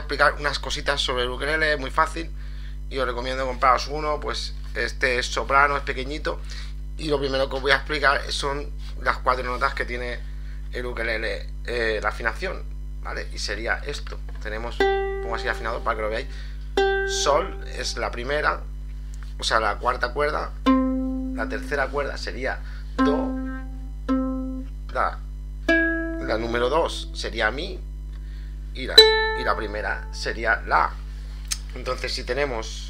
explicar unas cositas sobre el ukelele, es muy fácil y os recomiendo compraros uno. Pues este es soprano, es pequeñito, y lo primero que os voy a explicar son las 4 notas que tiene el ukelele, la afinación, ¿vale? Y sería esto. Tenemos, pongo así afinado para que lo veáis. Sol es la primera, o sea, la cuarta cuerda. La tercera cuerda sería do. La número 2 sería mi. Y la primera sería la. Entonces, si tenemos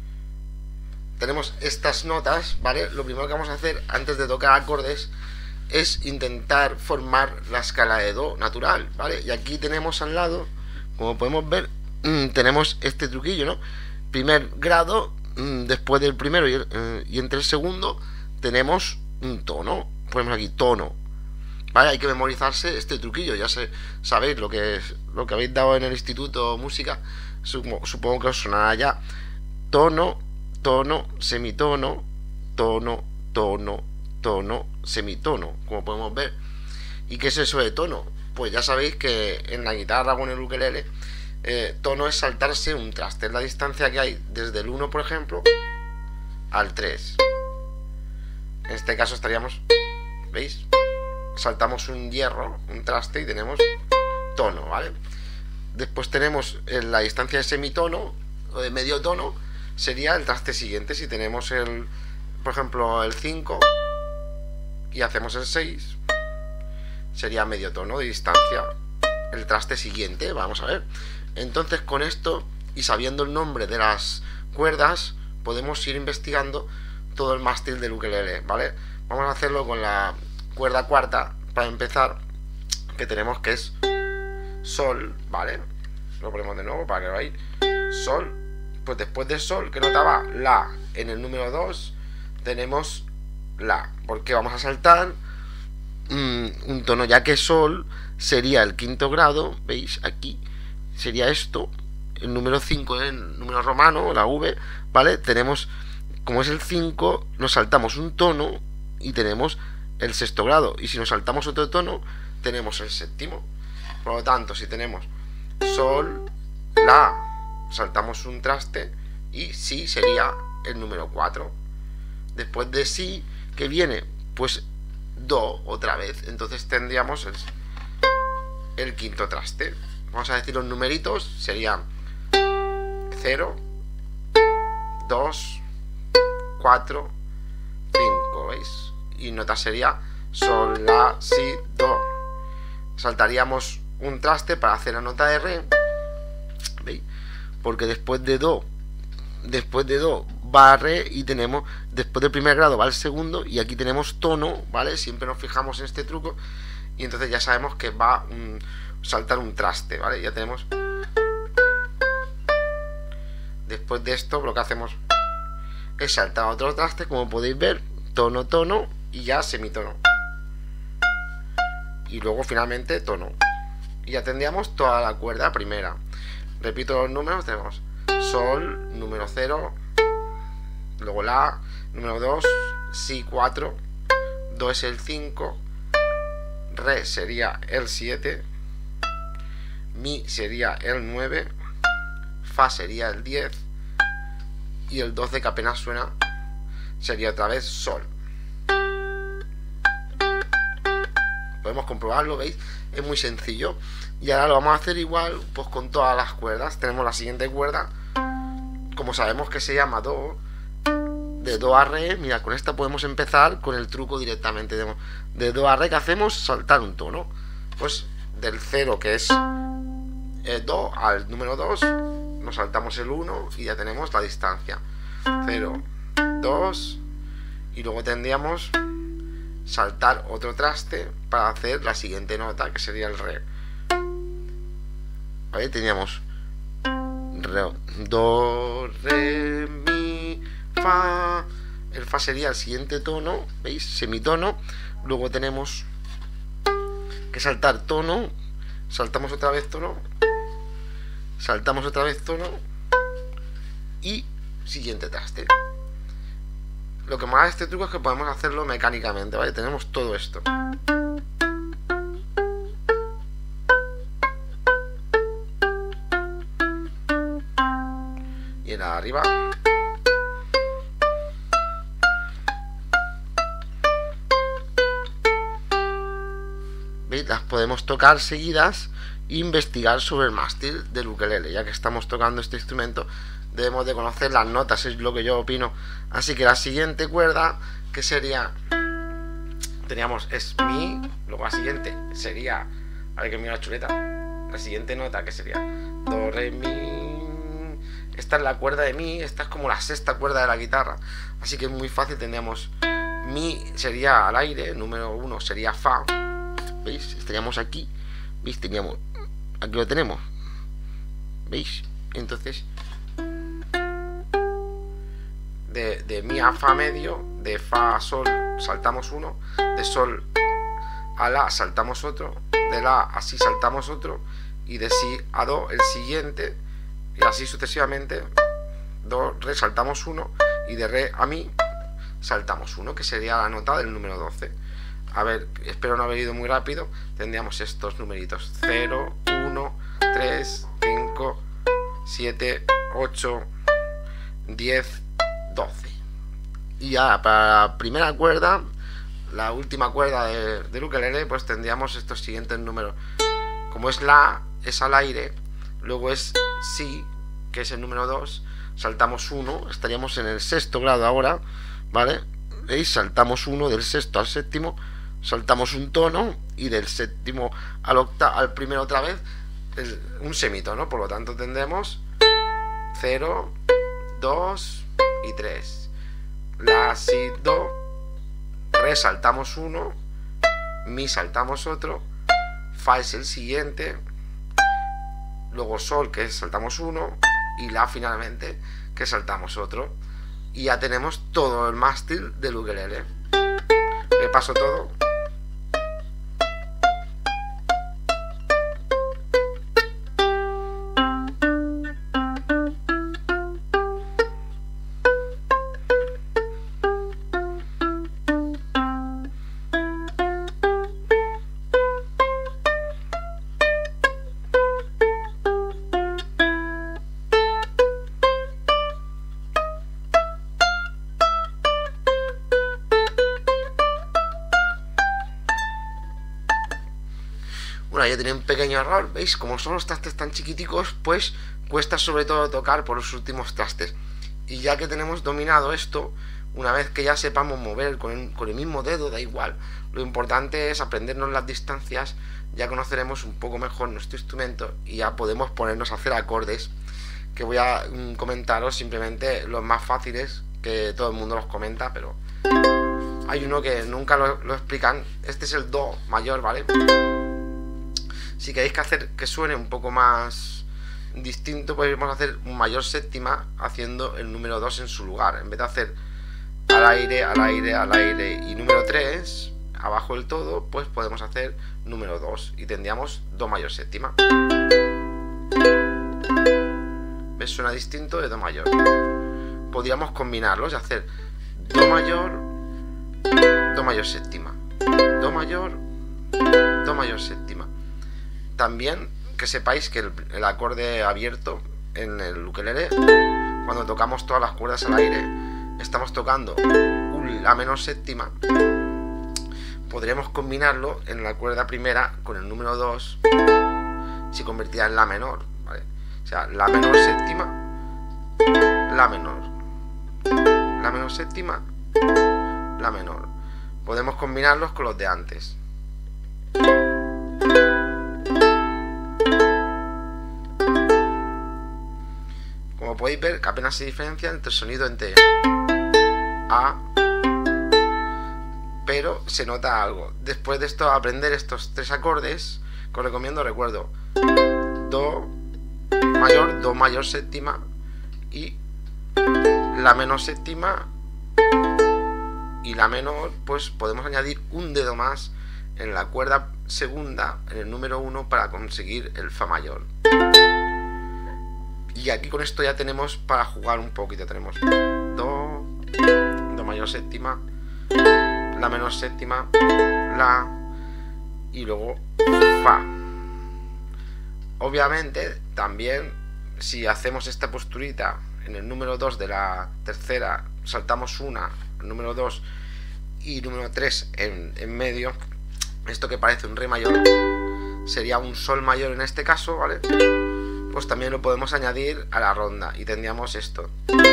estas notas, ¿vale? Lo primero que vamos a hacer antes de tocar acordes es intentar formar la escala de do natural, ¿vale? Y aquí tenemos al lado, como podemos ver, tenemos este truquillo, ¿no? Primer grado, después del primero y entre el segundo tenemos un tono. Ponemos aquí tono, ¿vale? Hay que memorizarse este truquillo. Ya sabéis lo que habéis dado en el instituto música. Supongo que os sonará ya. Tono, tono, semitono, tono, tono, tono, semitono, como podemos ver. ¿Y qué es eso de tono? Pues ya sabéis que en la guitarra o en el ukelele, tono es saltarse un traste. Es la distancia que hay desde el 1, por ejemplo, al 3. En este caso estaríamos, ¿veis? Saltamos un hierro, un traste, y tenemos tono, ¿vale? Después tenemos la distancia de semitono o de medio tono, sería el traste siguiente. Si tenemos por ejemplo, el 5 y hacemos el 6, sería medio tono de distancia, el traste siguiente. Vamos a ver. Entonces, con esto y sabiendo el nombre de las cuerdas, podemos ir investigando todo el mástil del ukelele, ¿vale? Vamos a hacerlo con la cuerda cuarta para empezar, que tenemos, que es sol, ¿vale? Lo ponemos de nuevo para que lo veáis. Sol. Pues después de sol, ¿qué nota va? La. En el número 2 tenemos la, porque vamos a saltar un tono, ya que sol sería el quinto grado. ¿Veis? Aquí sería esto. El número 5 es el número romano, la V, ¿vale? Tenemos, como es el 5, nos saltamos un tono y tenemos el sexto grado. Y si nos saltamos otro tono, tenemos el séptimo. Por lo tanto, si tenemos sol, la, saltamos un traste, y si sería el número 4. Después de si, que viene, pues do otra vez. Entonces tendríamos el quinto traste. Vamos a decir los numeritos, serían 0, 2, 4, 5, ¿veis? Y nota sería sol, la, si, do. Saltaríamos un traste para hacer la nota de re, ¿veis? Porque después de do va a re, y tenemos, después del primer grado va el segundo, y aquí tenemos tono, ¿vale? Siempre nos fijamos en este truco, y entonces ya sabemos que va a saltar un traste, ¿vale? Ya tenemos. Después de esto, lo que hacemos es saltar otro traste, como podéis ver, tono, tono, y ya semitono, y luego finalmente tono, y ya tendríamos toda la cuerda primera. Repito los números, tenemos sol, número 0, luego la, número 2, si 4, do es el 5, re sería el 7, mi sería el 9, fa sería el 10, y el 12, que apenas suena, sería otra vez sol. Podemos comprobarlo, ¿veis? Es muy sencillo. Y ahora lo vamos a hacer igual, pues con todas las cuerdas. Tenemos la siguiente cuerda, como sabemos que se llama do, de do a re. Mira, con esta podemos empezar con el truco directamente. De do a re, que hacemos saltar un tono. Pues del 0, que es do, al número 2 nos saltamos el 1 y ya tenemos la distancia. 0, 2, y luego tendríamos saltar otro traste para hacer la siguiente nota, que sería el re. Ahí teníamos do, re, mi, fa. El fa sería el siguiente tono, ¿veis? Semitono. Luego tenemos que saltar tono, saltamos otra vez tono, saltamos otra vez tono, y siguiente traste. Lo que más de este truco es que podemos hacerlo mecánicamente, ¿vale? Tenemos todo esto. para arriba. ¿Veis? Las podemos tocar seguidas e investigar sobre el mástil del ukelele. Ya que estamos tocando este instrumento, debemos de conocer las notas, es lo que yo opino. Así que la siguiente cuerda, que sería, teníamos, es mi, luego la siguiente sería, a ver que mira la chuleta, la siguiente nota, que sería do, re, mi. Esta es la cuerda de mi, esta es como la sexta cuerda de la guitarra, así que es muy fácil. Tendríamos mi sería al aire, número 1 sería fa, ¿veis? Estaríamos aquí, ¿veis? Teníamos, aquí lo tenemos, ¿veis? Entonces de mi a fa medio, de fa a sol saltamos uno, de sol a la saltamos otro, de la a si saltamos otro, y de si a do el siguiente, y así sucesivamente. Do, re saltamos uno, y de re a mi saltamos uno, que sería la nota del número 12. A ver, espero no haber ido muy rápido. Tendríamos estos numeritos: 0, 1, 3, 5, 7, 8, 10, 12. Y ya para la primera cuerda, la última cuerda del ukelele, pues tendríamos estos siguientes números. Como es la, es al aire, luego es si, que es el número 2, saltamos 1, estaríamos en el sexto grado ahora, ¿vale? ¿Veis? Saltamos 1 del sexto al séptimo, saltamos un tono, y del séptimo al primero otra vez un semitono. Por lo tanto tendremos 0, 2 y 3. La, si, do, re saltamos 1, mi saltamos otro, fa es el siguiente, luego sol, que es saltamos 1, y la finalmente, que saltamos otro. Y ya tenemos todo el mástil del ukelele. Repaso todo. Bueno, ya tenía un pequeño error, ¿veis? Como son los trastes tan chiquiticos, pues cuesta sobre todo tocar por los últimos trastes. Y ya que tenemos dominado esto, una vez que ya sepamos mover con el mismo dedo, da igual. Lo importante es aprendernos las distancias, ya conoceremos un poco mejor nuestro instrumento y ya podemos ponernos a hacer acordes, que voy a comentaros simplemente los más fáciles, que todo el mundo los comenta, pero hay uno que nunca lo explican. Este es el do mayor, ¿vale? Si queréis que hacer que suene un poco más distinto, podemos hacer un mayor séptima haciendo el número 2 en su lugar. En vez de hacer al aire, al aire, al aire y número 3 abajo del todo, pues podemos hacer número 2 y tendríamos do mayor séptima. ¿Ves? Suena distinto de do mayor. Podríamos combinarlos y hacer do mayor séptima, do mayor séptima. También que sepáis que el acorde abierto en el ukelele, cuando tocamos todas las cuerdas al aire, estamos tocando un la menor séptima. Podremos combinarlo en la cuerda primera con el número 2, se convertirá en la menor, ¿vale? O sea, la menor séptima, la menor, la menor séptima, la menor. Podemos combinarlos con los de antes. Como podéis ver, que apenas se diferencia entre el sonido entre A, pero se nota algo. Después de esto, aprender estos 3 acordes, que os recomiendo, recuerdo: do mayor séptima y la menor séptima y la menor. Pues podemos añadir un dedo más en la cuerda segunda, en el número 1, para conseguir el fa mayor. Y aquí con esto ya tenemos para jugar un poquito. Tenemos do mayor séptima, la menor séptima, la, y luego fa. Obviamente también, si hacemos esta posturita en el número 2 de la tercera saltamos una, el número 2 y número 3 en medio, esto que parece un re mayor sería un sol mayor en este caso, ¿vale? Pues también lo podemos añadir a la ronda y tendríamos esto: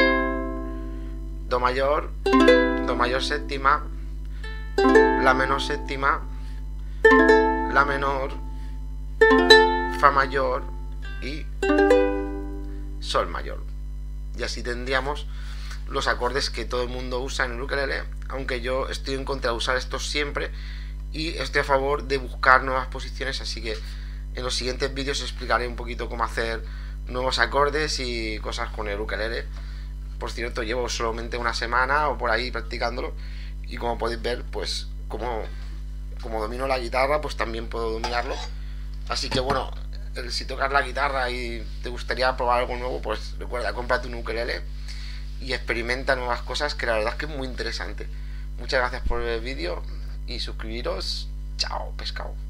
do mayor séptima, la menor séptima, la menor, fa mayor y sol mayor. Y así tendríamos los acordes que todo el mundo usa en el ukelele, aunque yo estoy en contra de usar estos siempre y estoy a favor de buscar nuevas posiciones, así que en los siguientes vídeos explicaré un poquito cómo hacer nuevos acordes y cosas con el ukelele. Por cierto, llevo solamente una semana o por ahí practicándolo y como podéis ver, pues como domino la guitarra, pues también puedo dominarlo. Así que bueno, si tocas la guitarra y te gustaría probar algo nuevo, pues recuerda, cómprate un ukelele y experimenta nuevas cosas, que la verdad es que es muy interesante. Muchas gracias por el vídeo y suscribiros. Chao, pescado.